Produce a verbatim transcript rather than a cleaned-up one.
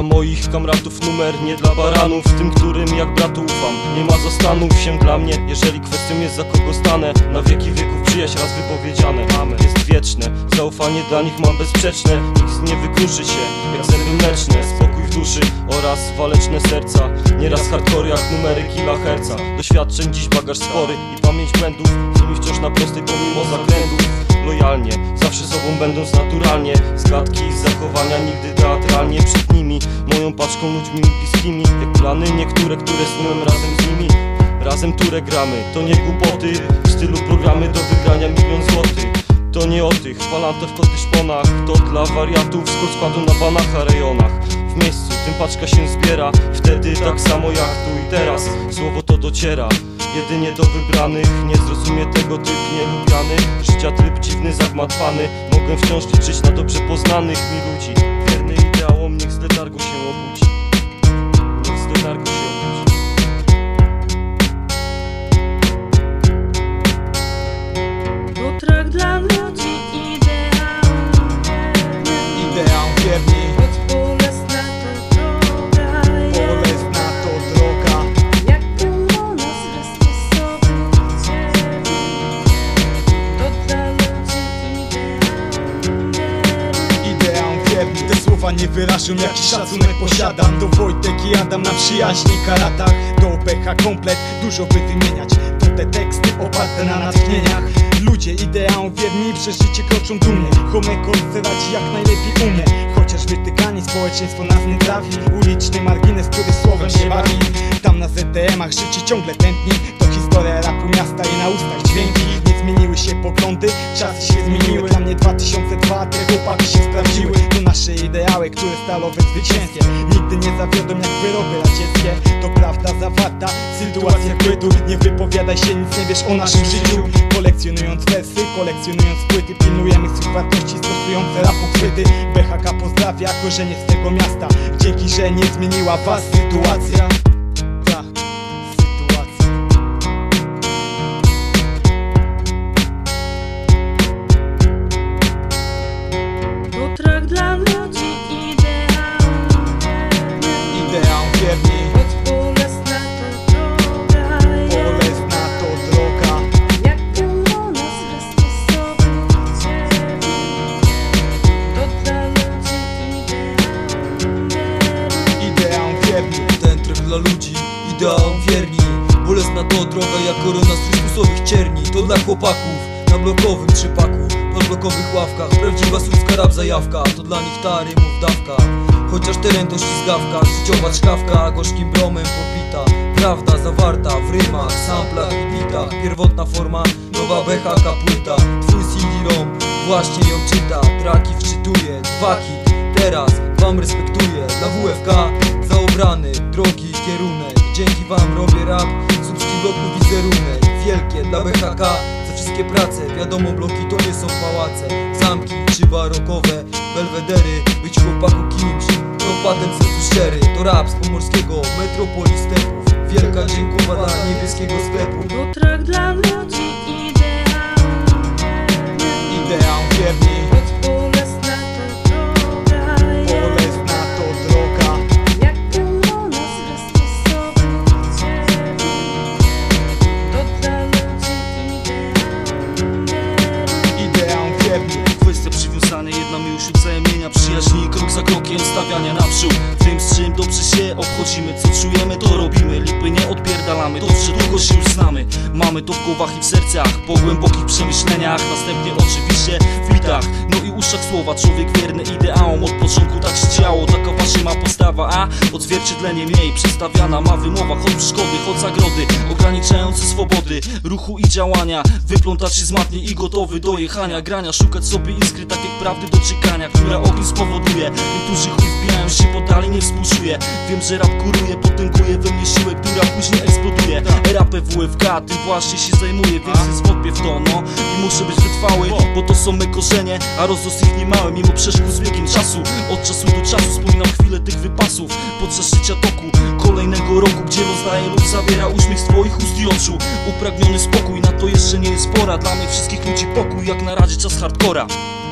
dla moich kamratów numer, nie dla baranów, tym, którym jak bratu ufam. Nie ma zastanów się dla mnie, jeżeli kwestią jest za kogo stanę. Na wieki wieków przyjaźń raz wypowiedziane jest wieczne, zaufanie dla nich mam bezsprzeczne. Nikt nie wykruszy się, jak zęby mleczne. Spokój w duszy oraz waleczne serca. Nieraz hardcore jak numery kiloherca. Doświadczeń dziś bagaż spory i pamięć błędów, z nimi wciąż na prostej pomimo zakrętów. Lojalnie, zawsze sobą będąc naturalnie. Zgadki i zachowania nigdy teatralnie. Przed nimi, moją paczką ludźmi bliskimi, jak plany niektóre, które snułem razem z nimi. Razem turę gramy, to nie głupoty. W stylu programy do wygrania milion złotych. To nie o tych falantach w koty szponach. To dla wariatów skór składu na banach a rejonach. W miejscu tym paczka się zbiera. Wtedy tak samo jak tu i teraz. Słowo to dociera jedynie do wybranych. Nie zrozumie tego typ nielubiany. Życia tryb dziwny, zagmatwany. Mogę wciąż liczyć na dobrze poznanych mi ludzi. Wierny ideałom, niech z letargu się obudzi. Niech z letargu się obudzi. To track dla ludzi, ideał Ideał wierni, choć bolesna to droga bolesna to droga. jak korona z rozpisowych cieni. To dla ludzi, ideał Ideał wierni, te słowa nie wyrażą jaki szacunek posiadam. Do Wojtek i Adam na przyjaźni karatach. Do Becha komplet, dużo by wymieniać. To te teksty oparte na natchnieniach. Ludzie ideałom wierni, przez życie kroczą dumnie. Home konserwaci jak najlepiej umie. Chociaż wytykani społeczeństwo nas nie trafi. Uliczny margines, który słowem się bawi. Tam na Z T M-ach życie ciągle tętni. To historia rapu miasta i na ustach dźwięki. Nie zmieniły się poglądy, czasy się zmieniły. Dla mnie dwa tysiące dwa, te chłopaki się sprawdziły. To nasze ideały, które stalowe zwycięskie. Nigdy nie zawiodą jak wyroby radzieckie. To prawda zawarta w sytuacjach bytu. Nie wypowiadaj się, nic nie wiesz o naszym życiu. Kolekcjonując wersy, kolekcjonując płyty, pilnujemy swych wartości stosujące rapu chwyty. B H K pozdrawia korzenie z tego miasta. Dzięki, że nie zmieniła was sytuacja. Ta sytuacja. To track dla ludzi, ideał Ideał wierni, choć bolesna to droga bolesna to droga. jak korona z rozpisowych cieni. To dla ludzi, ideał Ideał wierni. Ten track dla ludzi, ideałom wierni. Bolesna to droga jak korona z Chrystusowych cierni. To dla chłopaków na blokowym trzypaku, po blokowych ławkach. Prawdziwa słupska rap zajawka, to dla nich ta rymów dawka. Chociaż teren to ślizgawka, życiowa czkawka, gorzkim bromem popita. Prawda zawarta w rymach, samplach i bitach. Pierwotna forma, nowa B H K płyta. Twój C D-ROM właśnie ją czyta. Traki wczytuje, dwa hit, teraz wam respektuję. Dla W F K za obrany, drogi kierunek. Dzięki wam robię rap, słupski bloku wizerunek. Wielkie dla B H K za wszystkie prace. Wiadomo, bloki to nie są pałace, zamki czy barokowe belwedery. Być chłopaku kimś, to patent sercu szczery. To rap z pomorskiego metropolii stepów. Wielka dziękuwa dla niebieskiego sklepu. To track dla ludzi, ideał Ideał wierni, choć bolesna to droga bolesna to droga. jak korona z rozpisowych cieni. To dla ludzi, ideał Ideał wierni. Kwestia przywiązania, jedna miłość wzajemnienia, przyjaźni, krok za krokiem stawiania naprzód. Tym, z czym dobrze się obchodzimy, co czujemy, to robimy. Lipy nie odpierdalamy, dobrze długo się już znamy. Mamy to w głowach i w sercach, po głębokich przemyśleniach. Następnie oczywiście w bitach, no i uszach słowa. Człowiek wierny ideałom, od początku tak się działo. Taka właśnie ma postawa, a odzwierciedlenie jej przedstawiana ma w wymowach. Od przeszkody, od zagrody, ograniczające swobody ruchu i działania. Wyplątać się z matni i gotowy do jechania. Grania, szukać sobie iskry, tak jak prawdy do czekania, która ogień spowoduje. Niektórzy chuj wbijają się, bo dalej nie współczuję. Wiem, że rap kuruje, potęguje we mnie siłę, która później eksploduje. Rapę W F K, tym właśnie się zajmuję, więc jest wątpię w to, no. I muszę być wytrwały, bo to są me korzenie, a rozrost ich nie mały, mimo przeszkód z biegiem czasu. Od czasu do czasu wspominam chwilę tych wypasów podczas życia toku kolejnego roku, gdzie rozdaję lub zabiera uśmiech z twoich ust i oczu. Upragniony spokój, na to jeszcze nie jest pora. Dla mnie wszystkich ludzi pokój, jak na razie czas hardcora.